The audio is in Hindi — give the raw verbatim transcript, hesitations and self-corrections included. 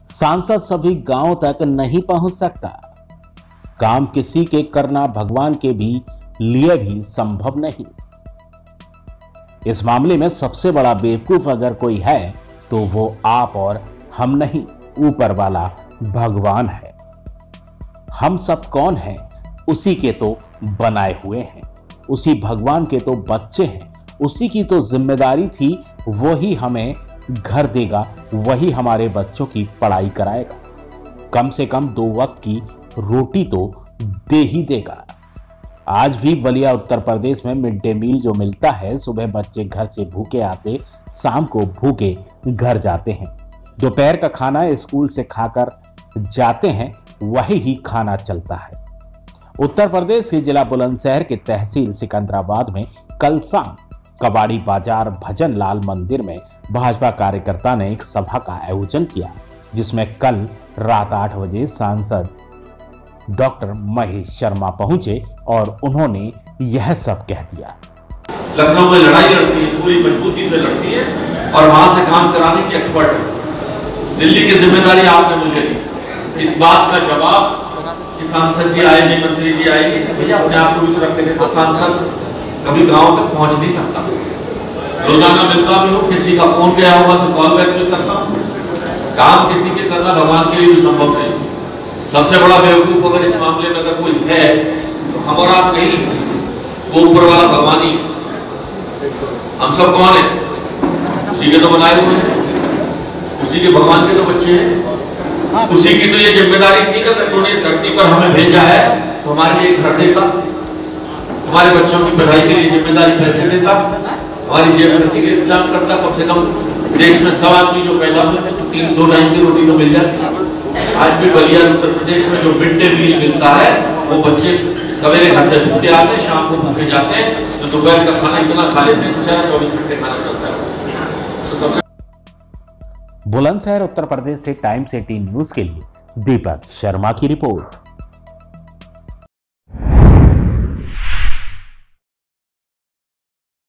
सांसद सभी गांव तक नहीं पहुंच सकता। काम किसी के करना भगवान के भी लिए भी संभव नहीं। इस मामले में सबसे बड़ा बेवकूफ अगर कोई है तो वो आप और हम नहीं, ऊपर वाला भगवान है। हम सब कौन हैं? उसी के तो बनाए हुए हैं, उसी भगवान के तो बच्चे हैं, उसी की तो जिम्मेदारी थी। वही हमें घर देगा, वही हमारे बच्चों की पढ़ाई कराएगा, कम से कम दो वक्त की रोटी तो दे ही देगा। आज भी बलिया उत्तर प्रदेश में मिड डे मील जो मिलता है, सुबह बच्चे घर से भूखे आते, शाम को भूखे घर जाते हैं। दोपहर का खाना स्कूल से खाकर जाते हैं, वही ही खाना चलता है। उत्तर प्रदेश के जिला बुलंदशहर के तहसील सिकंदराबाद में कल शाम कबाड़ी बाजार भजन लाल मंदिर में भाजपा कार्यकर्ता ने एक सभा का आयोजन किया, जिसमें कल रात आठ बजे सांसद डॉक्टर महेश शर्मा पहुंचे और उन्होंने यह सब कह दिया। लखनऊ में लड़ाई लड़ती है, पूरी मजबूती से लड़ती है और वहां से काम कराने की एक्सपर्ट है। दिल्ली की जिम्मेदारी आपने मुझे दी। इस बात का जवाब कि सांसद जी आए नहीं, मंत्री जी आएंगे, भैया अपने आप को भी रखते थे। तो सांसद कभी गांव तक पहुंच नहीं सकता। रोजाना मिलता भी हो, किसी का फोन गया होगा तो कॉल बैक भी करता हूं। काम किसी के करना भगवान के लिए भी संभव नहीं। सबसे बड़ा बेवकूफ अगर इस मामले में अगर कोई है तो हम और आप नहीं, वो ऊपर वाला भगवान ही। हम सब कौन है? उसी के तो बनाए हुए हैं, उसी के भगवान के तो बच्चे हैं, उसी की तो ये जिम्मेदारी थी कि उन्होंने धरती पर हमें भेजा है तो हमारे लिए घर देगा, हमारे बच्चों की पढ़ाई के लिए जिम्मेदारी पैसे देता, हमारी जेब खर्ची के इंतजाम करता। कम से कम देश में सब आदमी जो पैदा हुए थे तो तीन दो टाइम की रोटी तो मिल जाती। आज भी बलिया उत्तर प्रदेश में जो मिड डे मील मिलता है, वो बच्चे सवेरे घर से भूखे आते हैं, शाम को भूखे जाते हैं, तो दोपहर का खाना इतना खा लेते हैं, चौबीस घंटे खाना चलता है। बुलंदशहर उत्तर प्रदेश से टाइम्स अठारह न्यूज के लिए दीपक शर्मा की रिपोर्ट।